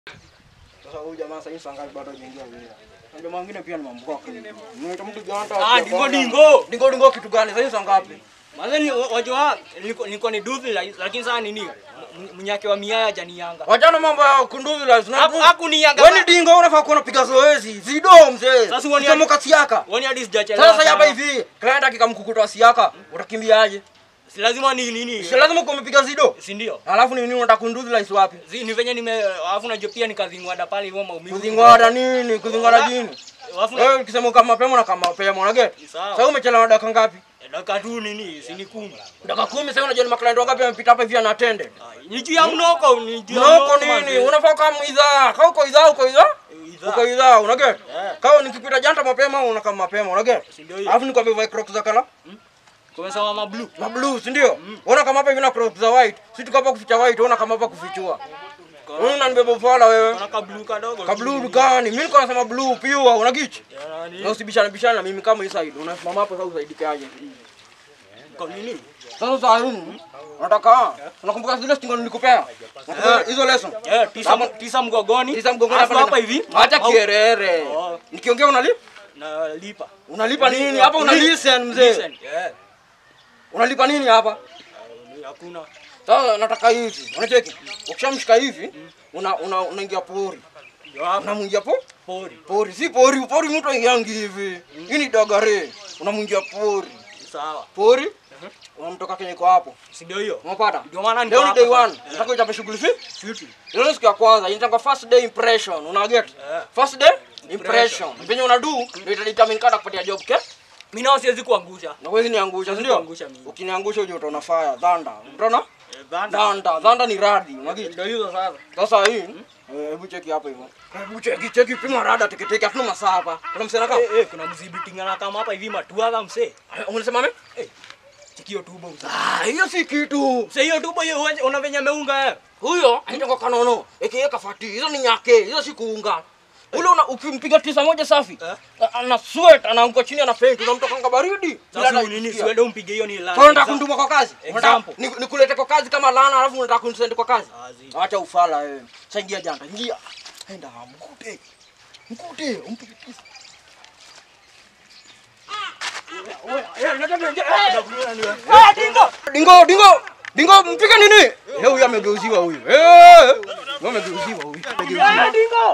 Sasa huyu jamaa sasa hivi sangali bado hajaingia wilaya. Na jamaa mwingine pia ni mamboka. Mnaita mtu janta. Dingo kitu gani? Sasa hivi saa ngapi? Mazeni wajua niko ni duthi lakini sasa nini? Mnyake wa miaya jani yanga. Wajana mambo ya kunduzi lazima. Hakunianga. Wewe dingo unafaa kuona piga zoezi. Zido mzee. Sasa uone kama kasiaka. Uone hadi sijachelewa. Sasa hapa hivi, client akikamkukuta siaka, utakimbiaje? Si lazima nini? Si lazima umepiga zido. Si ndio? Alafu nini unataka kunduzi lice wapi? Ni venye alafu najua pia nikazingwada pale hivyo maumivu. Kuzingwada nini? Kuzingwada nini? Alafu wewe ukisema kama mapema na kama mapema unage. Sasa umechelewa dakika ngapi? Dakika tu nini? Si ni 10. Dakika 10 sasa unajua ni maclient wangapi wamepita hapa hivi ana attended. Ni juu ya mnoko, mnoko nini? Unafaa kama idhaa. Kama uko idhaa uko idhaa unage. Kama nikipita janta mapema unakama mapema unage. Alafu nikwambia vai crocs za kala. Kwa sababu mablu. Mablu, si ndio? Unaona kama hapa hivi na crocs za white. Si tuko hapa kuficha white, unaona kama hapa kufichua. Wewe unanibeba ufala wewe. Kuna kablu kadogo. Kablu gani? Mimi niko nasema blue pure, unagichi? Na usibishana na mimi kama hii side. Unasimama hapo sasa usaidike aje. Kwa nini? Sasa hii unataka? Unakumbuka zile stingo nilikupea? Hizo lesson. Tisa mgogoni. Hapa hivi. Acha kierere. Nikiongea unalipa? Nalipa. Unalipa nini? Hapa una listen mzee. Unalipa nini hapa? Hakuna. Sasa nataka hivi. Unacheki? Ukishamshika hivi, unaingia pori. Unamungia pori. Si pori mtu aingiangi hivi. Hii ni dagare. Unamungia pori. Sawa. Pori? Unamtoka kenye kwa hapo. Si ndio hiyo? Unapata? Ndio maana niko hapa. Day 1. Nataka uchape shughuli fiti. Ile siku ya kwanza inaitwa first day impression. Una get? First day impression. Venye unadu ndio itadetermine kada kupatia job ke? Mimi nao siwezi kuangusha. Na wewe niangusha, ndio? Ukiniangusha uje utaona fire, dhanda. Unaona? Dhanda ni radi. Unagit? Ndio hizo sasa. Sasa hii hebu cheki hapa hivyo. Hebu cheki pima rada teketeke hatuna masaa hapa. Kuna msena kama? Kuna mzibiti ngana kama hapa hivi matuaga msee. Unasema mimi? Chiki hiyo tubo msee. Hiyo si kitu. Sasa hiyo tubo hiyo unavenya meunga huyo anaitwa kanono. Ekiweka fati. Hizo ni nyake. Hizo si kuunga. Ule ukimpiga tisa moja safi. Ana sweat, anaanguka chini ana faint. Unamtoka kanga baridi. Sasa nini siwende umpige hiyo ni lana. Unataka kunduma kwa kazi? Nikulete kwa kazi kama lana alafu unataka kunisend kwa kazi? Acha ufala wewe. Sasa ingia janta. Ingia. Enda mkute. Umpige tisa. Dingo mpige nini? Huyu amegeuziwa huyu. Amegeuziwa huyu. Dingo.